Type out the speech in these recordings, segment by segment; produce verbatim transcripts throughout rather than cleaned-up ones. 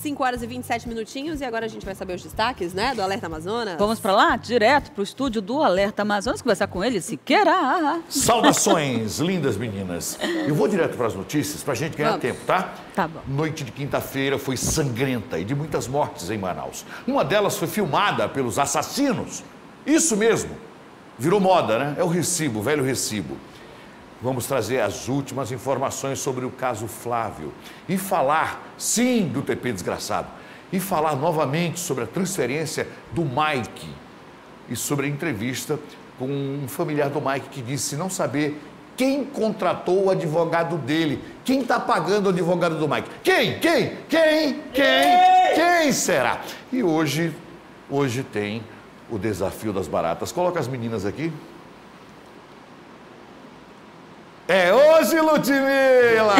cinco horas e vinte e sete minutinhos e agora a gente vai saber os destaques, né, do Alerta Amazonas. Vamos para lá, direto para o estúdio do Alerta Amazonas, conversar com ele, Siqueira. Saudações, lindas meninas. Eu vou direto para as notícias para a gente ganhar Vamos. tempo, tá? Tá bom. Noite de quinta-feira foi sangrenta e de muitas mortes em Manaus. Uma delas foi filmada pelos assassinos. Isso mesmo. Virou moda, né? É o recibo, o velho recibo. Vamos trazer as últimas informações sobre o caso Flávio. E falar, sim, do T P desgraçado. E falar novamente sobre a transferência do Mike. E sobre a entrevista com um familiar do Mike que disse não saber quem contratou o advogado dele. Quem está pagando o advogado do Mike? Quem? Quem? Quem? Quem? Quem será? E hoje, hoje tem o desafio das baratas. Coloca as meninas aqui. É hoje, Ludmila!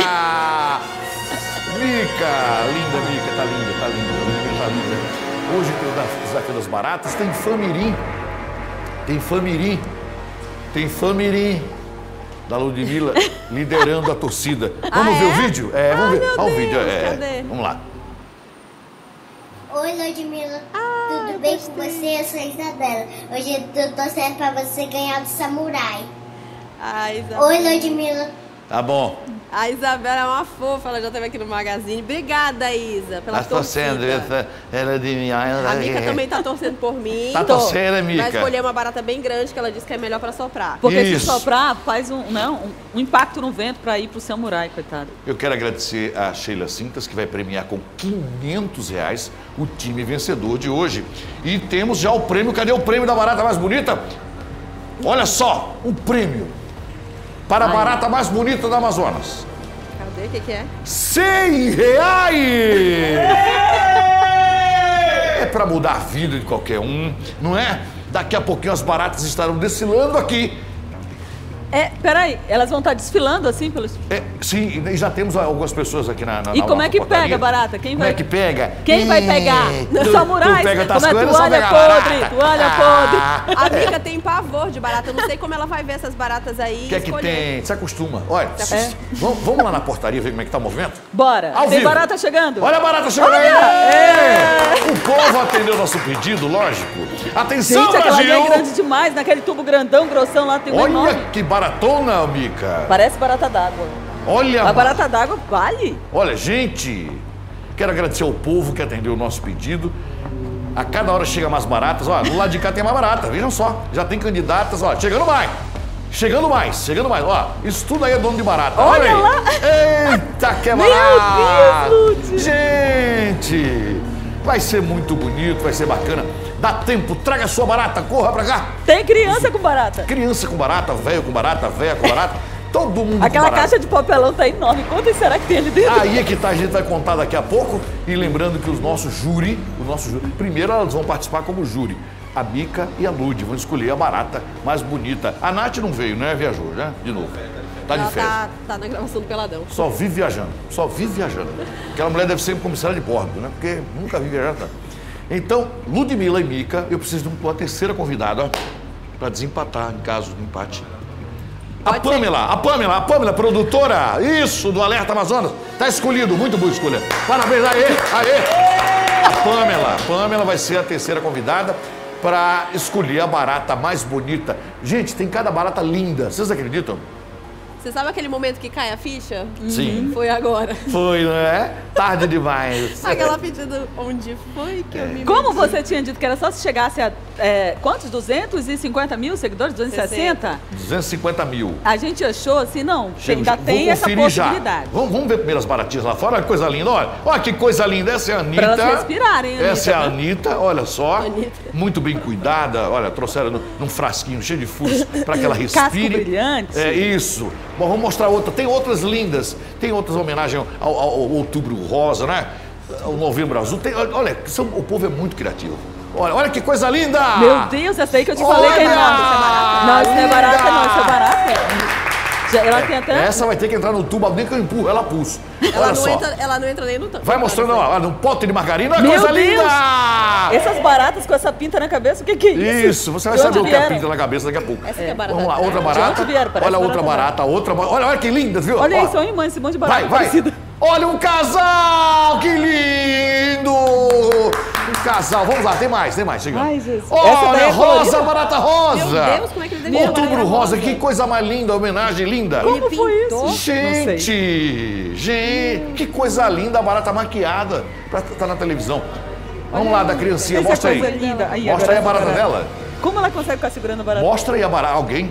Mica, linda Mica, tá linda, tá linda, tá linda. Hoje tem o desafio das baratas, tem Famirim, tem Famirim, tem Famirim da Ludmila liderando a torcida. Vamos Ah, ver é? o vídeo? É, vamos Ah, ver. meu Olha o vídeo, Deus, é. cadê? Vamos lá. Oi, Ludmila. Ah, Tudo eu bem gostei. com você? Eu sou a Isabela. Hoje eu tô torcendo pra você ganhar do samurai. A Isabela, Oi, Ludmila. Tá bom. a Isabela é uma fofa, ela já esteve aqui no Magazine. Obrigada, Isa, pela Tá torcendo, torcida. essa, ela de mim. A Mica também tá torcendo por mim. Tá Tô. torcendo, Mica? Vai escolher uma barata bem grande que ela disse que é melhor para soprar. Porque Isso. se soprar, faz um, né, um, um impacto no vento para ir pro samurai, coitado. Eu quero agradecer a Sheila Cintas, que vai premiar com quinhentos reais o time vencedor de hoje. E temos já o prêmio. Cadê o prêmio da barata mais bonita? Olha só, o prêmio para a Ai. barata mais bonita do Amazonas. Cadê? O que, que é? cem reais! É para mudar a vida de qualquer um, não é? Daqui a pouquinho as baratas estarão desfilando aqui. É, peraí, elas vão estar desfilando assim pelos... É, sim, e já temos algumas pessoas aqui na, na E como na é que portaria. pega, barata? Quem Como vai... é que pega? Quem vai pegar? Tu- Samurais? tu pega tuas Como é coisas, só toalha pega a podre, barata. toalha Ah, A Mica tem pavor de barata. Eu não sei como ela vai ver essas baratas aí. O que é que escolher. tem? Se acostuma. Olha, É. vamos, vamos lá na portaria ver como é que tá o movimento? Bora, Ao tem vivo. barata chegando. Olha a barata chegando aí! É. O povo atendeu nosso pedido, lógico. Atenção, Gente, aquela ali Brasil! é grande demais, naquele tubo grandão, grossão lá, tem um enorme. Olha que baratona, Mica! Parece barata d'água. Olha! A barata d'água vale. Olha, gente, quero agradecer ao povo que atendeu o nosso pedido. A cada hora chega mais baratas. Ó, do lado de cá tem mais barata, vejam só. Já tem candidatas, ó, chegando mais. Chegando mais, chegando mais. Ó, isso tudo aí é dono de barata. Olha aí. lá. Eita, que é Meu barato. Deus, Lute. Gente, vai ser muito bonito, vai ser bacana. Dá tempo, traga a sua barata, corra pra cá. Tem criança com barata. Criança com barata, velho com barata, velha com barata. Todo mundo Aquela com barata. caixa de papelão tá enorme. Quantas será que tem ali dentro? Aí é que tá, a gente vai contar daqui a pouco. E lembrando que os nossos júri, o nosso júri, primeiro elas vão participar como júri. A Mica e a Lud vão escolher a barata mais bonita. A Nath não veio, né? Viajou, né? De novo. Tá de Ela férias. tá, tá na gravação do Peladão. Só vive viajando, só vive viajando. Aquela mulher deve ser comissária de bordo, né? Porque nunca vive viajando. Tá? Então, Ludmila e Mica, eu preciso de uma terceira convidada, ó, para desempatar em caso de empate. A Pode Pamela, a Pamela, a Pamela, produtora, isso, do Alerta Amazonas. Tá escolhido, muito boa escolha. Parabéns, aê, aê. A Pamela, a Pamela vai ser a terceira convidada para escolher a barata mais bonita. Gente, tem cada barata linda, vocês acreditam? Você sabe aquele momento que cai a ficha? Sim. Foi agora. Foi, não é? Tarde demais. Aquela pedida onde foi que eu me Como meti? você tinha dito que era só se chegasse a, é, quantos? duzentos e cinquenta mil seguidores? duzentos e sessenta? duzentos e cinquenta mil. A gente achou assim, não, Chega, ainda vou tem essa conferir já. possibilidade. Vamos, vamos ver primeiro as baratinhas lá fora. Olha que coisa linda, olha. Olha que coisa linda. Essa é a Anitta. Pra elas respirarem, Anitta, Essa é a né? Anitta, olha só. Anitta. Muito bem cuidada. Olha, trouxeram no- num frasquinho cheio de furos para que ela respire. Casco brilhante. É isso. Bom, vamos mostrar outra. Tem outras lindas. Tem outras homenagens ao, ao- ao Outubro Rosa, né? Ao Novembro Azul. Tem, olha, são- o povo é muito criativo. Olha, olha que coisa linda! Meu Deus, essa aí que eu te falei que é Olha! enorme. Não, isso não é barata, não, isso é barata. Já- Ela tem até... Essa vai ter que entrar no tubo, nem que eu empurro, ela pulsa. Ela Olha não, só. entra, ela não entra nem no tanque. Vai mostrando, ó, no pote de margarina, olha Meu coisa Deus! linda! Essas baratas com essa pinta na cabeça, o que que é isso? Isso, você vai De saber onde o que é a vieram? pinta na cabeça daqui a pouco. Essa que é barata. Vamos lá, outra De barata. onde vieram? Parece Olha a outra barata barata, outra barata. Olha, olha que linda, viu? Olha Ó. isso, olha esse monte de barata Vai, vai. parecida. Olha um casal, que lindo! Um casal, vamos lá, tem mais, tem mais, chega. Ai, Jesus. Olha, é rosa, colorida? barata rosa. Meu Deus, como é que ele deixou Outubro barata rosa, rosa? que coisa mais linda, homenagem linda. Como Ele foi pintou? isso? Gente, gente, que coisa linda, a barata maquiada pra estar na televisão. Vamos lá, da criancinha, Essa mostra aí. coisa linda. Aí, Mostra aí a agora barata dela. Como ela consegue ficar segurando a barata? Mostra aí a barata, alguém.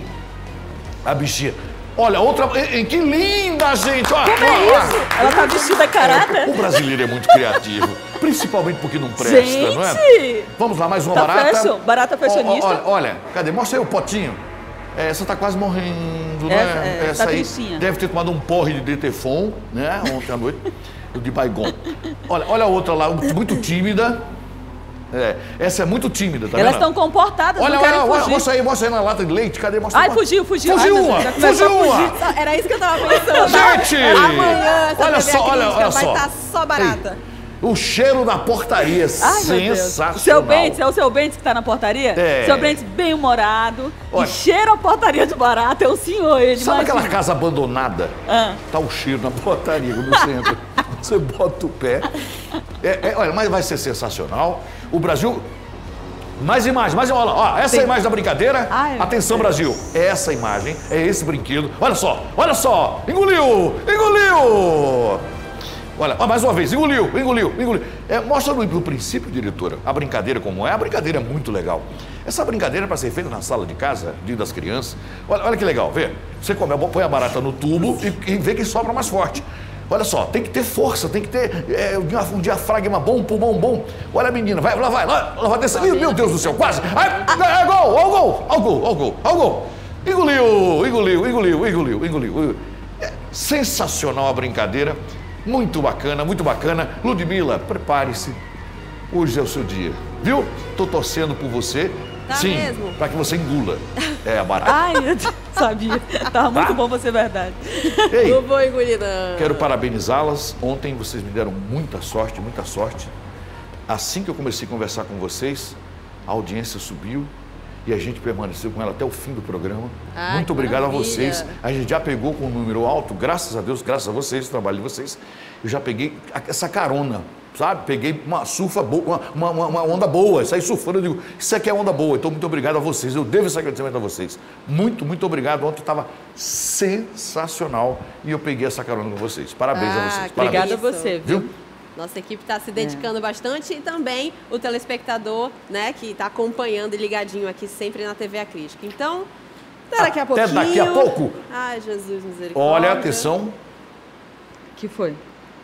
A bichinha. Olha, outra. e- e- Que linda, gente! Ó, Como ó, é ó. isso? Ela tá vestida a caráter? O brasileiro é muito criativo, principalmente porque não presta, Gente! não é? Vamos lá, mais uma Tá barata. fashion, barata fashionista. Ó, ó, olha, olha, cadê? Mostra aí o potinho. É, essa tá quase morrendo, né? Essa, é, Essa tá aí tristinha. deve ter tomado um porre de Detefon, né? Ontem à noite, o de Baigon. Olha, olha a outra lá, muito tímida. É, essa é muito tímida, tá Elas vendo? estão comportadas, Olha, não querem olha, olha, fugir. mostra aí, mostra aí na lata de leite, cadê? Mostra Ai, uma- fugiu, fugiu. Fugiu Ai, meu uma, Deus, já começou fugiu a uma. fugir. Só- Era isso que eu tava pensando. Gente! Amanhã essa Olha T V só, olha, Crítica olha vai só. estar só barata. O cheiro da portaria, Ai, meu Deus. sensacional. O seu Bentes, é o seu Bentes que tá na portaria? É. Seu Bentes bem humorado. Olha. E cheira a portaria de barata, é o senhor, ele. Sabe imagina. aquela casa abandonada? Ah. Tá o cheiro na portaria, quando você entra. Você bota o pé. É, é, olha, mas vai ser sensacional. O Brasil... Mais imagem, mais imagem. Ó, essa é a imagem da brincadeira. Ai, meu Atenção, Deus. Brasil. É essa imagem, é esse brinquedo. Olha só, olha só. Engoliu, engoliu. Olha, ó, mais uma vez. Engoliu, engoliu, engoliu. É, mostra no, no princípio, diretora, a brincadeira como é. A brincadeira é muito legal. Essa brincadeira é para ser feita na sala de casa, dia das crianças. Olha, olha que legal, vê. Você come, põe a barata no tubo e, e vê quem sobra mais forte. Olha só, tem que ter força, tem que ter é, um diafragma bom, um pulmão bom. Olha a menina, vai, lá vai, lá, lá vai descer. Meu, meu Deus do céu, quase. Ai, é gol, ó o gol, ó o gol, ó o gol, ó o gol. Engoliu, engoliu, engoliu, engoliu, engoliu. É sensacional a brincadeira, muito bacana, muito bacana. Ludmila, prepare-se, hoje é o seu dia, viu? Tô torcendo por você. Tá Sim, mesmo? para que você engula é, a barata. Ai, meu Deus, sabia. Tava muito Tá? bom pra ser verdade. Ei, Não vou engolir, não. quero parabenizá-las. Ontem vocês me deram muita sorte, muita sorte. Assim que eu comecei a conversar com vocês, a audiência subiu e a gente permaneceu com ela até o fim do programa. Ai, Muito que obrigado a maravilha. vocês. A gente já pegou com um número alto, graças a Deus, graças a vocês, o trabalho de vocês. Eu já peguei a- essa carona, sabe? Peguei uma surfa boa, uma, uma, uma onda boa, saí surfando. Eu digo, isso aqui é onda boa. Então, muito obrigado a vocês. Eu devo esse agradecimento a vocês. Muito, muito obrigado. Ontem estava sensacional e eu peguei essa carona com vocês. Parabéns a Ah, vocês. que Parabéns. Obrigada a isso. você, viu? Viu? Nossa equipe está se dedicando bastante e também o telespectador, né, que está acompanhando e ligadinho aqui sempre na T V A Crítica. Então, até daqui a Até pouquinho. daqui a pouco. Ai, Jesus, misericórdia. Olha, atenção. Que foi?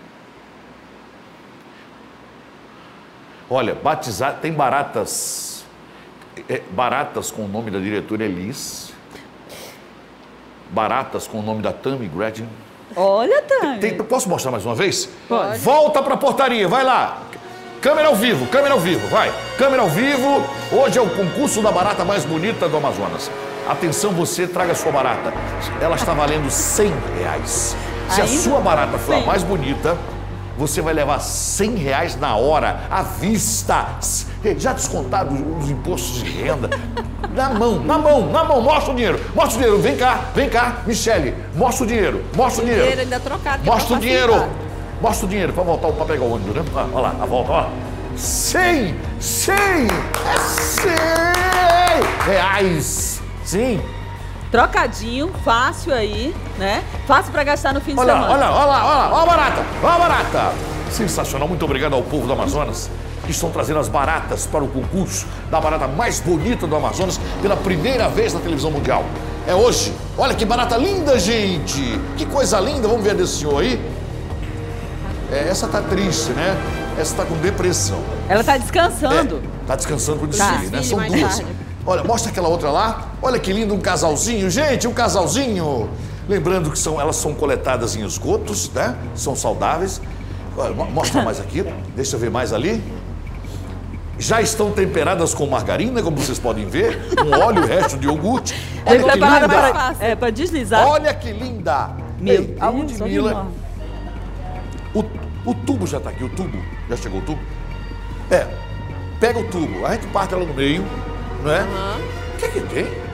Olha, batizar, tem baratas, é, baratas com o nome da diretora Elis, baratas com o nome da Tammy Gretchen. Olha, Tânia. Tem- posso mostrar mais uma vez? Pode. Volta pra portaria, vai lá. Câmera ao vivo, câmera ao vivo, vai. Câmera ao vivo. Hoje é o concurso da barata mais bonita do Amazonas. Atenção, você traga a sua barata. Ela está valendo cem reais. Se a Ainda? sua barata for a Sim. mais bonita, você vai levar cem reais na hora, à vista. Já descontado os impostos de renda. Na mão, na mão, na mão. Mostra o dinheiro, mostra o dinheiro. Vem cá, vem cá, Michele. Mostra o dinheiro, mostra o dinheiro. Dinheiro ainda trocado. que é Mostra o pra dinheiro. facilitar. Mostra o dinheiro para voltar para pegar o ônibus, né? Ah, olha lá, a volta, ó. cem, cem, é cem reais. Sim. Trocadinho, fácil aí, né? Fácil pra gastar no fim de Olha lá, semana. olha lá, olha lá, olha lá, olha a barata, olha a barata. Sensacional, muito obrigado ao povo do Amazonas que estão trazendo as baratas para o concurso da barata mais bonita do Amazonas pela primeira vez na televisão mundial. É hoje. Olha que barata linda, gente. Que coisa linda. Vamos ver desse senhor aí. É, essa tá triste, né? Essa tá com depressão. Ela tá descansando. É, tá descansando pro Tá. desfile, né? Desfile São mais duas. tarde. Olha, mostra aquela outra lá. Olha que lindo, um casalzinho. Gente, um casalzinho. Lembrando que são, elas são coletadas em esgotos, né? São saudáveis. Olha, mo- mostra mais aqui. Deixa eu ver mais ali. Já estão temperadas com margarina, como vocês podem ver. Um óleo, resto de iogurte. Olha Ele que preparada linda. para, é, para deslizar. Olha que linda. Meu Ei, a Deus, olha Ludmilla. enorme. O, o tubo já está aqui, o tubo. Já chegou o tubo? É, pega o tubo, a gente parte ela no meio, não é? O que é que tem?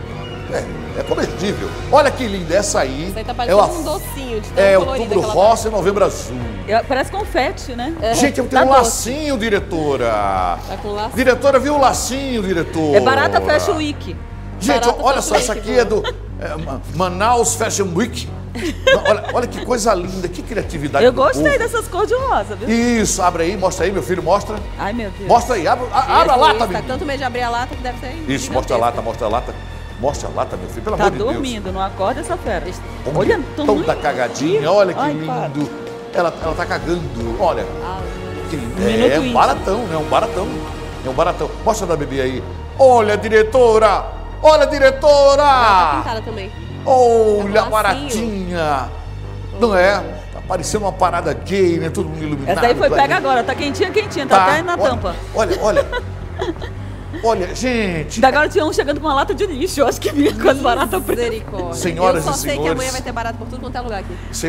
É, é comestível. Olha que linda, essa aí. Isso aí tá é parecendo o, um docinho de tão É colorida outubro que ela rosa e novembro azul. Eu- Parece confete, né? Gente, eu Tá tenho um doce. lacinho, diretora. Tá com laço. Diretora, viu o lacinho, diretora? É barata Fashion Week. Gente, Barata olha Fashion só, essa Week, aqui é do é, Ma- Manaus Fashion Week. olha, olha que coisa linda, que criatividade Eu do gostei povo. dessas cores de rosa, viu? Isso, abre aí, mostra aí, meu filho, mostra. Ai, meu Deus. Mostra aí, abre, a- abre a lata, Tá menino. tanto medo de abrir a lata que deve ser Isso, mostra a gigantesca. lata, mostra a lata. Mostra a lata, meu filho, pelo Tá amor de Deus. dormindo, não acorda essa fera. Olha, Olha, tamanho toda cagadinha, olha que Ai, lindo. para. Ela, ela tá cagando, olha. Ah, Que lindo. Minuto É um íntimo. baratão, né? Um baratão. É um baratão. Mostra da bebê aí. Olha, diretora! Olha, ela tá diretora! pintada também. Olha, É um a baratinha! Não é? Tá parecendo uma parada gay, né? Todo mundo iluminado. Essa daí foi lá pega dentro. agora, tá quentinha, quentinha, tá, até na olha, tampa. Olha, olha. Olha, gente. Da agora tinha um chegando com uma lata de lixo, eu acho que vinha com as baratas pretas. Misericórdia. Senhoras Eu só e sei que senhores. amanhã vai ter barato por tudo quanto é lugar aqui. Você-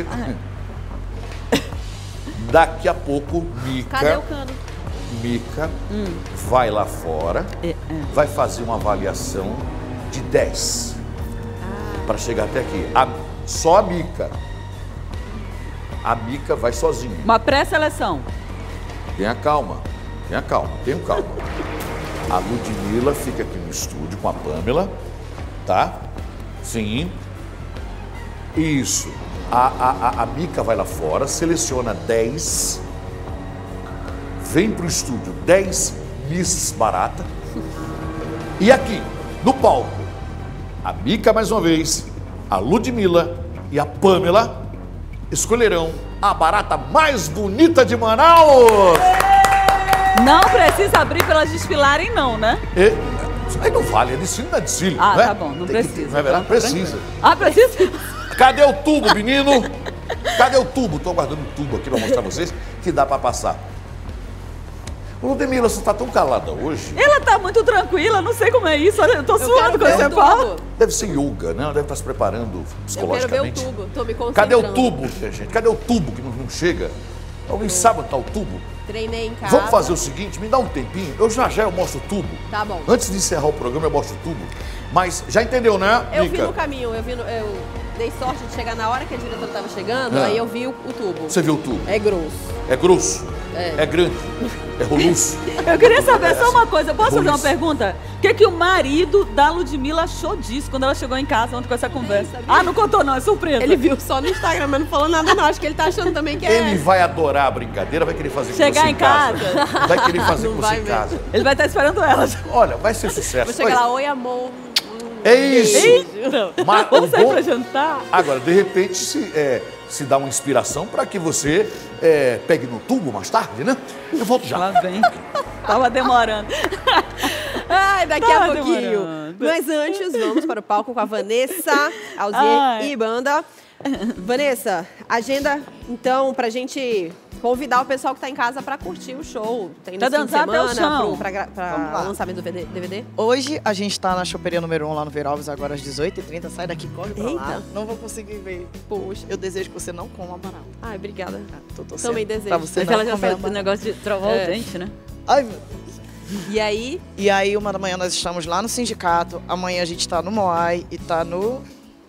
Daqui a pouco, Cadê o Mica, cano? Mica vai lá fora, É, é. vai fazer uma avaliação de dez para chegar até aqui. A- só a Mica. A Mica vai sozinha. Uma pré-seleção. Tenha calma, tenha calma, tenha calma. A Ludmilla fica aqui no estúdio com a Pamela, tá? Sim. Isso. A, a, a, a Mica vai lá fora, seleciona dez, vem pro estúdio dez Miss Barata. E aqui, no palco, a Mica mais uma vez, a Ludmilla e a Pamela escolherão a barata mais bonita de Manaus. Não precisa abrir pra elas desfilarem, não, né? E, isso aí não vale, é desfile na desfile. Ah, não é? tá bom, não Tem que- precisa. não é verdade? Tá Precisa. tranquilo. Ah, precisa? Cadê o tubo, menino? Cadê o tubo? Tô aguardando o tubo aqui pra mostrar pra vocês que dá pra passar. Ô, Ludmilla, você tá tão calada hoje. Ela tá muito tranquila, não sei como é isso. Olha, eu tô Eu suando quero quando ver você o fala. tubo. Deve ser yoga, né? Deve estar se preparando Eu quero ver o psicologicamente. tubo. Tô me concentrando. Cadê o tubo, minha gente? Cadê o tubo que não, não chega? Alguém sabe onde tá o tubo? Treinei em casa. Vamos fazer o seguinte, me dá um tempinho. Eu já já eu mostro o tubo. Tá bom. Antes de encerrar o programa, eu mostro o tubo. Mas já entendeu, né, Eu vi Mica? no caminho, eu vi no, eu dei sorte de chegar na hora que a diretora tava chegando, Ah. aí eu vi o, o tubo. Você viu o tubo? É grosso. É grosso, É. é grande, é roluço. Eu queria saber só uma coisa. Posso fazer uma Roliço. pergunta? O que, que o marido da Ludmilla achou disso quando ela chegou em casa ontem com essa conversa? sabia. Ah, não contou não, é surpresa. Ele viu só no Instagram, mas não falou nada não. Acho que ele tá achando também que é... Ele vai adorar a brincadeira, vai querer fazer com Chegar você em em casa. casa. Vai querer fazer Não com você vai em mesmo. casa. Ele vai estar esperando ela. Olha, vai ser sucesso. Vou chegar Olha, lá, oi amor. É isso. Eita! Mas Vamos o sair bom- pra jantar? Agora, de repente, se, é, se dá uma inspiração para que você é, pegue no tubo mais tarde, né? Eu volto já. Lá vem. Tava demorando. Ai, daqui Tá a pouquinho. demorando. Mas antes, vamos para o palco com a Vanessa, Alzier Ai. e banda. Vanessa, agenda, então, pra gente convidar o pessoal que tá em casa pra curtir o show. Tem Pra no fim de dançar até o semana, chão. pro, pra, gra- pra Vamos lá. lançamento do D V D. Hoje a gente tá na choperia número um lá no Veralves, agora às dezoito e trinta. Sai daqui, corre pra lá. Eita. Não vou conseguir ver. Poxa. Eu desejo que você não coma barata. Ai, obrigada. Ah, tô torcendo Também desejo. pra você Mas não ela já comer falou a do barata. negócio de trovar É. o dente, né? Ai, meu Deus. E aí, E aí, uma da manhã nós estamos lá no sindicato. Amanhã a gente tá no Moai e tá no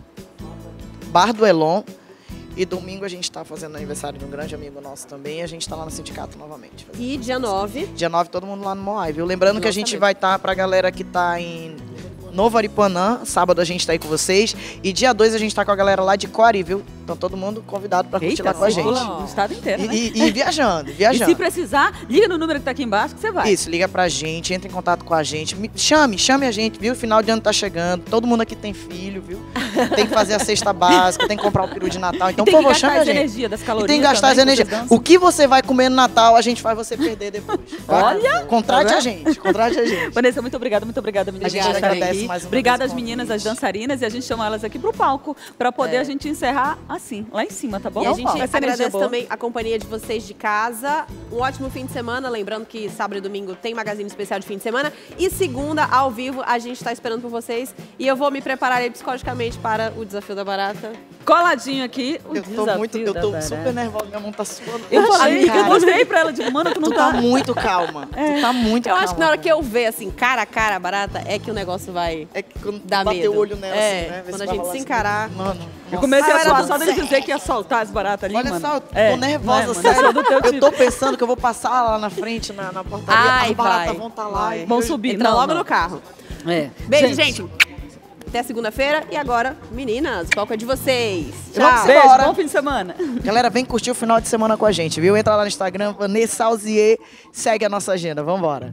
Bar do Elon. E domingo a gente tá fazendo aniversário de um grande amigo nosso também. E a gente tá lá no sindicato novamente. e dia nove, Dia nove, todo mundo lá no Moai, viu? Lembrando que a gente Lançamento. vai estar pra galera que tá em Novo Aripuanã. Sábado a gente tá aí com vocês. E dia dois a gente tá com a galera lá de Coari, viu? Então todo mundo convidado pra curtir lá com a gente. circula o estado inteiro, né? E, e- e viajando, E viajando. se precisar, liga no número que tá aqui embaixo que você vai. Isso, liga pra gente, entra em contato com a gente. Me- Chame, chame a gente, viu? Final de ano tá chegando. Todo mundo aqui tem filho, viu? Tem que fazer a cesta básica, tem que comprar um peru de Natal. Então, E tem por que favor, gastar chame a as gente. energias das E calorias tem que gastar as também, que energias. você dança. O que você vai comer no Natal, a gente faz você perder depois. tá? Olha! Contrate Tá a gente, contrate a gente. Vanessa, muito obrigada, muito obrigada, meninas. A gente por estarem agradece aqui. mais uma Obrigada vez às o meninas, convite. às dançarinas, e a gente chama elas aqui pro palco pra poder É. a gente encerrar assim, lá em cima, tá bom? e a gente Essa energia agradece boa. também a companhia de vocês de casa. um ótimo fim de semana. Lembrando que sábado e domingo tem Magazine Especial de fim de semana. E segunda, ao vivo, a gente está esperando por vocês. E eu vou me preparar aí psicologicamente para o Desafio da Barata. Coladinho aqui, o Eu tô desafio muito, eu da tô barata. super nervosa, minha mão tá suando. Eu falei, Cara, eu mostrei pra ela, tipo, mano, tu não Tu tá... tá muito calma. Tu tá muito Eu calma. acho que na hora que eu ver, assim, cara a cara a barata, é que o negócio vai É que quando dar bater medo. o olho nela, é, assim, né? Ver quando se a vai gente rolar se assim. encarar. Mano, Eu comecei Nossa. a suar só Ai, dele vai dar dizer que ia soltar as baratas ali, olha mano. só, eu É, tô nervosa, não é, mano? sério. Eu sou do teu Eu tipo. tô pensando que eu vou passar lá na frente, na, na portaria, Ai, as baratas vai, vão estar lá. vai. e Vão eu- subir. Entra não, logo não. no carro. É. Beijo, gente. Até segunda-feira. E agora, meninas, o palco é de vocês. Vamos Tchau. Beijo, Bora. bom fim de semana. Galera, vem curtir o final de semana com a gente, viu? Entra lá no Instagram, Vanessa Alzier, segue a nossa agenda. Vambora.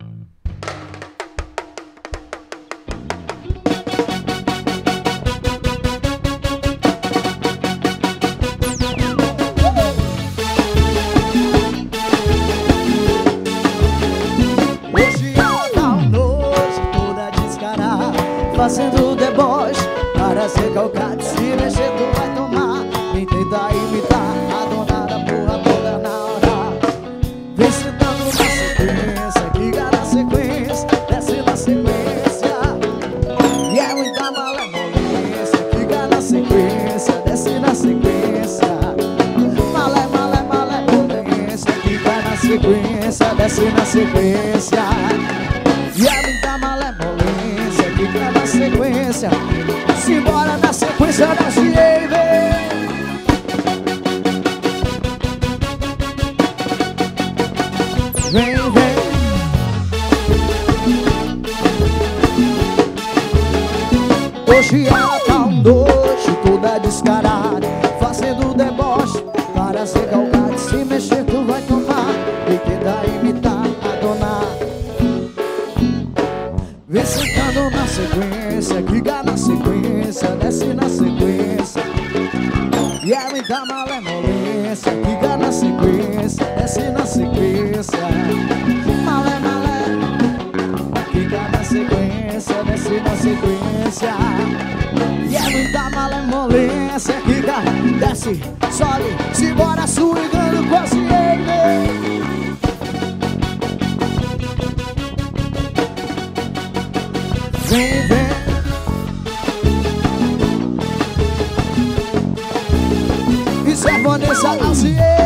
Hoje ela tá à noite toda descarada, fazendo deboche para ser calcada. Se mexer tu vai tomar, quem tenta imitar a dona da porra toda na hora. Vem sentando na sequência, liga na sequência, desce na sequência. E é muita malemolência, liga na sequência, desce na sequência. Malé, malé, malemolência, liga na sequência, desce na sequência. E é muita malemolência, liga na sequência. Simbora na sequência da G A V. Vem, vem. Hoje ela tá um doce, toda descarada, fazendo deboche para ser calcada. Se mexer tu vai tomar, e tenta imitar a dona. Vem sentando na sequência, liga na sequência, desce na sequência. E é muita malemolência, liga na sequência, desce na sequência. Malé, malé, liga na sequência, desce na sequência. E é muita malemolência, liga, desce, sobe, simbora swingando com a C A V. Vem, vem. Isso é Vanessa Alzier.